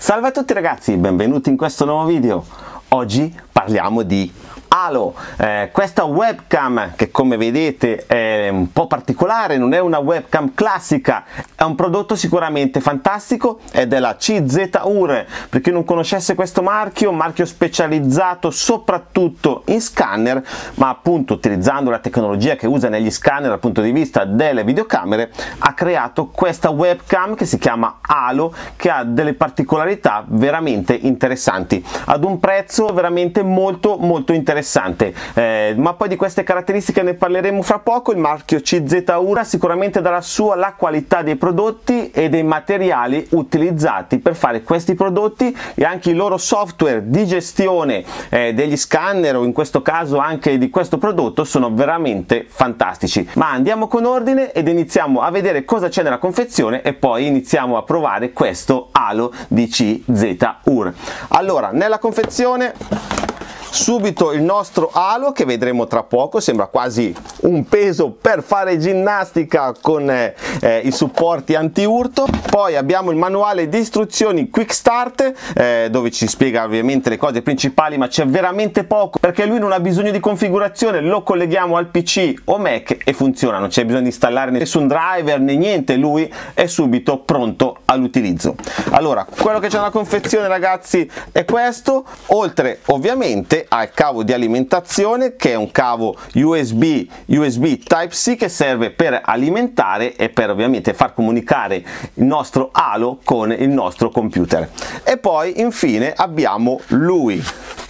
Salve a tutti ragazzi, benvenuti in questo nuovo video. Oggi parliamo di Halo, questa webcam che come vedete è un po' particolare, non è una webcam classica, è un prodotto sicuramente fantastico ed è la CZUR. Per chi non conoscesse questo marchio specializzato soprattutto in scanner, ma appunto utilizzando la tecnologia che usa negli scanner dal punto di vista delle videocamere, ha creato questa webcam che si chiama Halo, che ha delle particolarità veramente interessanti ad un prezzo veramente molto interessante. Ma poi di queste caratteristiche ne parleremo fra poco. Il marchio CZUR sicuramente darà su alla qualità dei prodotti e dei materiali utilizzati per fare questi prodotti, e anche i loro software di gestione degli scanner, o in questo caso anche di questo prodotto, sono veramente fantastici. Ma andiamo con ordine ed iniziamo a vedere cosa c'è nella confezione e poi iniziamo a provare questo Halo di CZUR. Allora, nella confezione subito il nostro Halo, che vedremo tra poco, sembra quasi un peso per fare ginnastica con i supporti anti-urto. Poi abbiamo il manuale di istruzioni Quick Start, dove ci spiega ovviamente le cose principali, ma c'è veramente poco perché lui non ha bisogno di configurazione, lo colleghiamo al PC o Mac e funziona, non c'è bisogno di installare nessun driver né niente, lui è subito pronto all'utilizzo. Allora, quello che c'è nella confezione ragazzi è questo, oltre ovviamente al cavo di alimentazione, che è un cavo USB Type-C, che serve per alimentare e per ovviamente far comunicare il nostro Halo con il nostro computer. E poi infine abbiamo lui,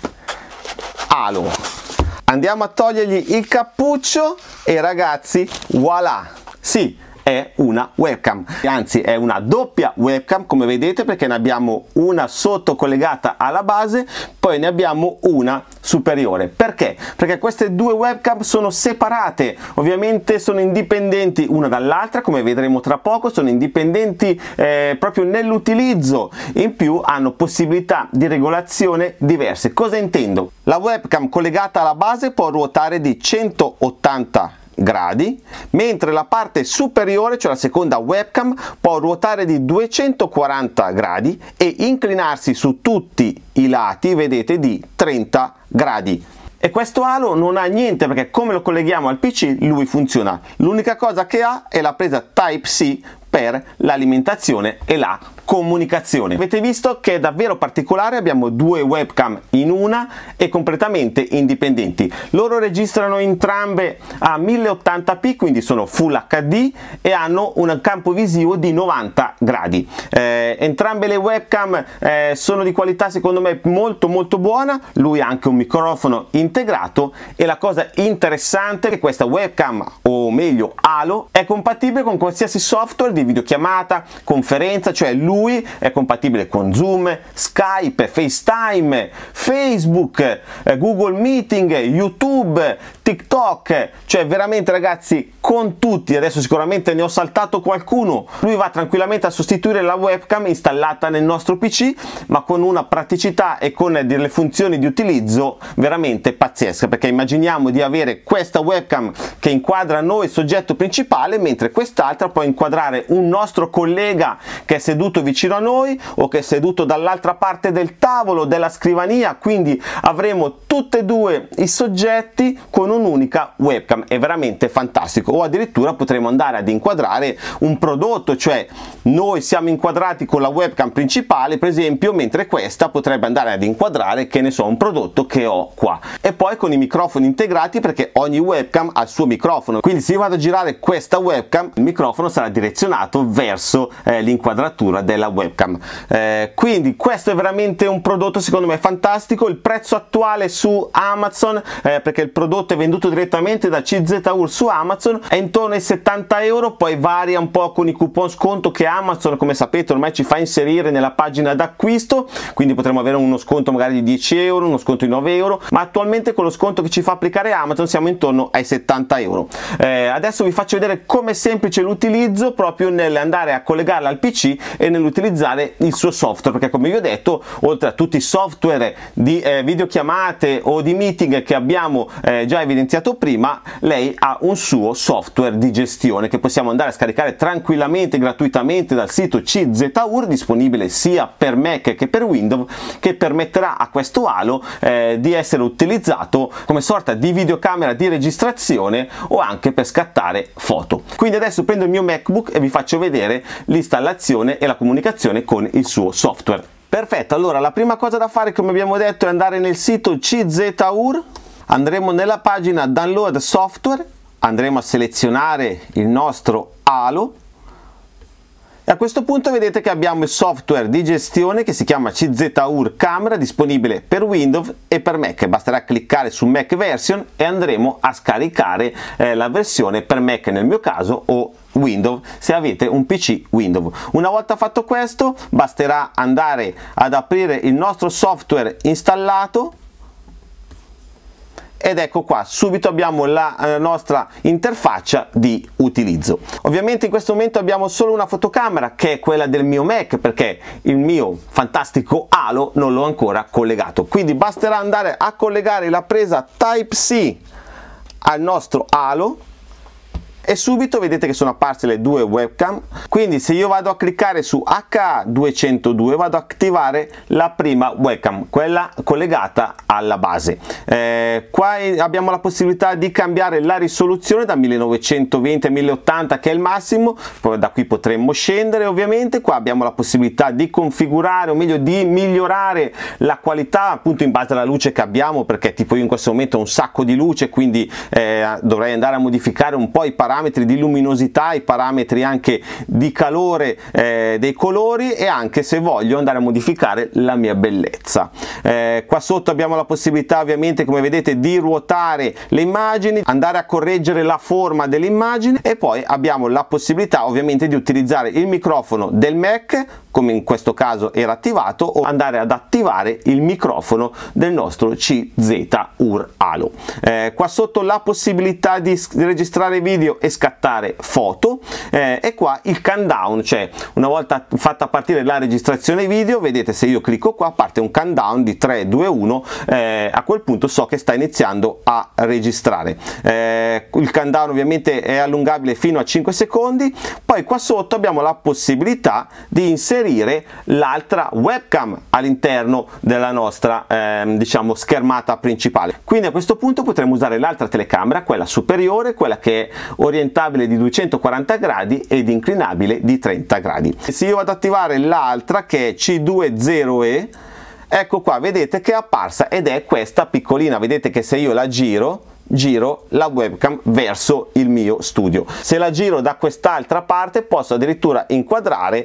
Halo. Andiamo a togliergli il cappuccio e ragazzi, voilà! Sì, è una webcam, anzi è una doppia webcam come vedete, perché ne abbiamo una sotto collegata alla base, poi ne abbiamo una superiore. Perché? Perché queste due webcam sono separate, ovviamente sono indipendenti una dall'altra, come vedremo tra poco, sono indipendenti proprio nell'utilizzo, in più hanno possibilità di regolazione diverse. Cosa intendo? La webcam collegata alla base può ruotare di 180 gradi, mentre la parte superiore, cioè la seconda webcam, può ruotare di 240 gradi e inclinarsi su tutti i lati, vedete, di 30 gradi. E questo Halo non ha niente, perché come lo colleghiamo al PC lui funziona. L'unica cosa che ha è la presa Type-C per l'alimentazione e la comunicazione. Avete visto che è davvero particolare, abbiamo due webcam in una e completamente indipendenti. Loro registrano entrambe a 1080p, quindi sono Full HD, e hanno un campo visivo di 90 gradi. Entrambe le webcam sono di qualità secondo me molto buona. Lui ha anche un microfono integrato, e la cosa interessante è che questa webcam, o meglio Halo, è compatibile con qualsiasi software di videochiamata, conferenza, cioè lui è compatibile con Zoom, Skype, FaceTime, Facebook, Google Meeting, YouTube, TikTok, cioè veramente ragazzi con tutti. Adesso sicuramente ne ho saltato qualcuno. Lui va tranquillamente a sostituire la webcam installata nel nostro PC, ma con una praticità e con delle funzioni di utilizzo veramente pazzesche, perché immaginiamo di avere questa webcam che inquadra noi, il soggetto principale, mentre quest'altra può inquadrare un nostro collega che è seduto vicino a noi o che è seduto dall'altra parte del tavolo, della scrivania, quindi avremo tutte e due i soggetti con un'unica webcam. È veramente fantastico. O addirittura potremo andare ad inquadrare un prodotto, cioè noi siamo inquadrati con la webcam principale per esempio, mentre questa potrebbe andare ad inquadrare, che ne so, un prodotto che ho qua. E poi con i microfoni integrati, perché ogni webcam ha il suo microfono, quindi se io vado a girare questa webcam il microfono sarà direzionato verso l'inquadratura della webcam. Quindi questo è veramente un prodotto secondo me fantastico. Il prezzo attuale su Amazon, perché il prodotto è venduto direttamente da CZUR su Amazon, è intorno ai 70 euro, poi varia un po' con i coupon sconto che Amazon, come sapete, ormai ci fa inserire nella pagina d'acquisto, quindi potremo avere uno sconto magari di 10 euro, uno sconto di 9 euro, ma attualmente con lo sconto che ci fa applicare Amazon siamo intorno ai 70 euro. Adesso vi faccio vedere come è semplice l'utilizzo proprio nell'andare a collegarla al PC e nell'utilizzare il suo software, perché come vi ho detto, oltre a tutti i software di videochiamate o di meeting che abbiamo già evidenziato prima, lei ha un suo software di gestione che possiamo andare a scaricare tranquillamente, gratuitamente dal sito CZUR, disponibile sia per Mac che per Windows, che permetterà a questo Halo di essere utilizzato come sorta di videocamera di registrazione o anche per scattare foto. Quindi adesso prendo il mio MacBook e vi faccio vedere l'installazione e la comunicazione con il suo software. Perfetto, allora la prima cosa da fare, come abbiamo detto, è andare nel sito CZUR, andremo nella pagina Download Software, andremo a selezionare il nostro Halo e a questo punto vedete che abbiamo il software di gestione che si chiama CZUR Camera, disponibile per Windows e per Mac. Basterà cliccare su Mac Version e andremo a scaricare la versione per Mac nel mio caso, o Windows se avete un PC Windows. Una volta fatto questo, basterà andare ad aprire il nostro software installato ed ecco qua, subito abbiamo la nostra interfaccia di utilizzo. Ovviamente in questo momento abbiamo solo una fotocamera, che è quella del mio Mac, perché il mio fantastico Halo non l'ho ancora collegato, quindi basterà andare a collegare la presa Type-C al nostro Halo e subito vedete che sono apparse le due webcam. Quindi se io vado a cliccare su HA202 vado ad attivare la prima webcam, quella collegata alla base. Qua abbiamo la possibilità di cambiare la risoluzione da 1920 a 1080, che è il massimo, poi da qui potremmo scendere. Ovviamente qua abbiamo la possibilità di configurare, o meglio di migliorare la qualità appunto in base alla luce che abbiamo, perché tipo io in questo momento ho un sacco di luce, quindi dovrei andare a modificare un po' i parametri di luminosità, i parametri anche di calore dei colori, e anche se voglio andare a modificare la mia bellezza. Qua sotto abbiamo la possibilità ovviamente, come vedete, di ruotare le immagini, andare a correggere la forma dell'immagine, e poi abbiamo la possibilità ovviamente di utilizzare il microfono del Mac, come in questo caso era attivato, o andare ad attivare il microfono del nostro CZUR Halo. Qua sotto la possibilità di registrare video e scattare foto, e qua il countdown, cioè una volta fatta partire la registrazione video, vedete se io clicco qua parte un countdown di 3, 2, 1, a quel punto so che sta iniziando a registrare. Il countdown ovviamente è allungabile fino a 5 secondi. Poi qua sotto abbiamo la possibilità di inserire l'altra webcam all'interno della nostra diciamo schermata principale. Quindi a questo punto potremo usare l'altra telecamera, quella superiore, quella che è orientabile di 240 gradi ed inclinabile di 30 gradi. Se io vado ad attivare l'altra, che è C20E, ecco qua, vedete che è apparsa, ed è questa piccolina. Vedete che se io la giro la webcam verso il mio studio. Se la giro da quest'altra parte posso addirittura inquadrare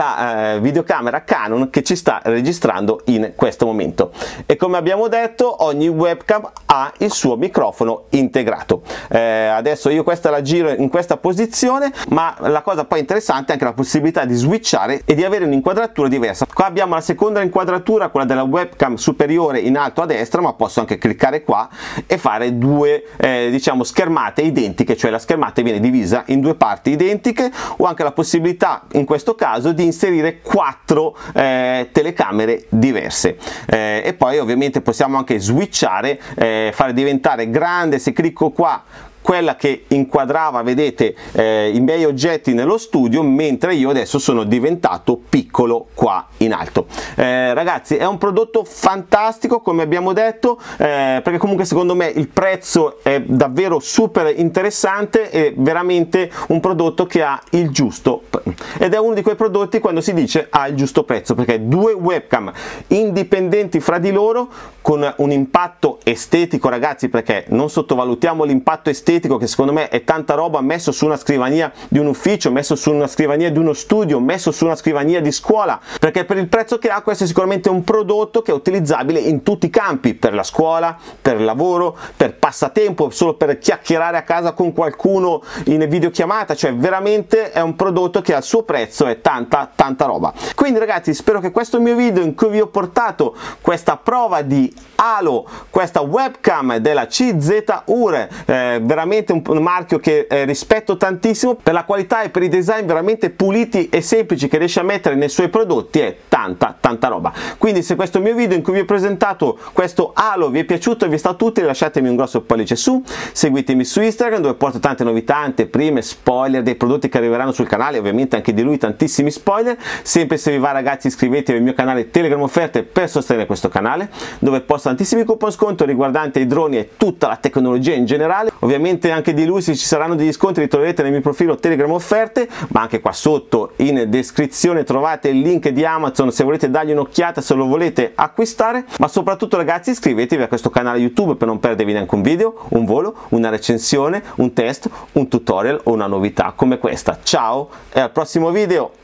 la videocamera Canon che ci sta registrando in questo momento. E come abbiamo detto, ogni webcam ha il suo microfono integrato. Adesso io questa la giro in questa posizione, ma la cosa poi interessante è anche la possibilità di switchare e di avere un'inquadratura diversa. Qua abbiamo la seconda inquadratura, quella della webcam superiore in alto a destra, ma posso anche cliccare qua e fare due diciamo schermate identiche, cioè la schermata viene divisa in due parti identiche, o anche la possibilità in questo caso di inserire 4 telecamere diverse, e poi ovviamente possiamo anche switchare, fare diventare grande. Se clicco qua quella che inquadrava, vedete, i miei oggetti nello studio, mentre io adesso sono diventato piccolo qua in alto. Ragazzi, è un prodotto fantastico, come abbiamo detto, perché comunque secondo me il prezzo è davvero super interessante, è veramente un prodotto che ha il giusto, ed è uno di quei prodotti quando si dice ha il giusto prezzo, perché due webcam indipendenti fra di loro con un impatto estetico, ragazzi, perché non sottovalutiamo l'impatto estetico, che secondo me è tanta roba messo su una scrivania di un ufficio, messo su una scrivania di uno studio, messo su una scrivania di scuola, perché per il prezzo che ha questo è sicuramente un prodotto che è utilizzabile in tutti i campi, per la scuola, per il lavoro, per passatempo, solo per chiacchierare a casa con qualcuno in videochiamata. Cioè veramente è un prodotto che al suo prezzo è tanta roba. Quindi ragazzi, spero che questo mio video in cui vi ho portato questa prova di Halo, questa webcam della CZUR, veramente un marchio che rispetto tantissimo per la qualità e per i design veramente puliti e semplici che riesce a mettere nei suoi prodotti, è tanta roba. Quindi se questo mio video in cui vi ho presentato questo Halo vi è piaciuto e vi è stato utile, lasciatemi un grosso pollice su, seguitemi su Instagram dove porto tante novità, anteprime, spoiler dei prodotti che arriveranno sul canale, ovviamente anche di lui tantissimi spoiler. Sempre se vi va ragazzi, iscrivetevi al mio canale Telegram Offerte per sostenere questo canale, dove posto tantissimi coupon sconto riguardanti i droni e tutta la tecnologia in generale. Ovviamente anche di lui, se ci saranno degli sconti li troverete nel mio profilo Telegram Offerte, ma anche qua sotto in descrizione trovate il link di Amazon se volete dargli un'occhiata, se lo volete acquistare. Ma soprattutto ragazzi, iscrivetevi a questo canale YouTube per non perdervi neanche un video, un volo, una recensione, un test, un tutorial o una novità come questa. Ciao e al prossimo video!